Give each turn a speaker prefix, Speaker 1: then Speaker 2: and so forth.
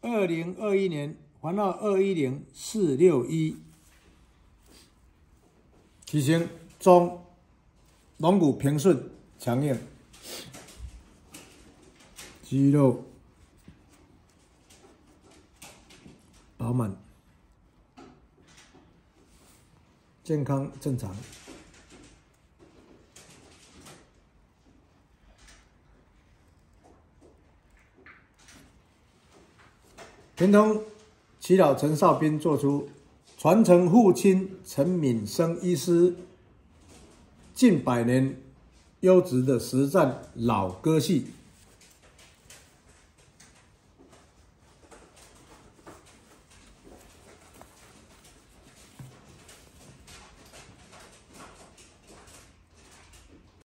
Speaker 1: 2021年番号210461，体型中，龙骨平顺强硬，肌肉饱满，健康正常。天通耆老陈少斌做出传承父亲陈敏生医师近100年优质的实战老歌系。